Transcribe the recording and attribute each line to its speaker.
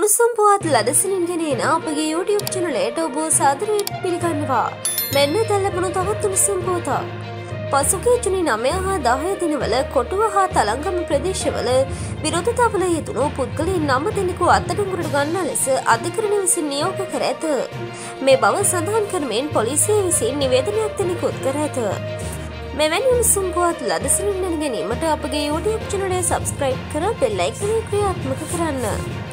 Speaker 1: උණුසුම් පුවත් ලදසිනින් ගෙනෙන අපගේ YouTube චැනලයට ඔබ සාදරයෙන් පිළිගන්නවා. මෙන්න දැල්ලපුණු තවත් උණුසුම් පුවතක්. පසුගිය ජුනි 9 හා 10 දිනවල කොටුව හා තලංගම ප්‍රදේශවල විරෝධතාවල යෙදුණු පුද්ගලයන් 9 දෙනෙකු අත්අඩංගුවට ගන්නා ලෙස අධිකරණය විසින් නියෝග කර ඇත. මේ බව සඳහන් කරමින් පොලිසිය විසින් නිවේදනයක් දෙනෙකුත් කර ඇත. මෙවැනි උණුසුම් පුවත් ලදසිනින් දැන ගැනීමට අපගේ YouTube චැනලය සබ්ස්ක්‍රයිබ් කර බෙල් අයිකනය ක්‍රියාත්මක කරන්න.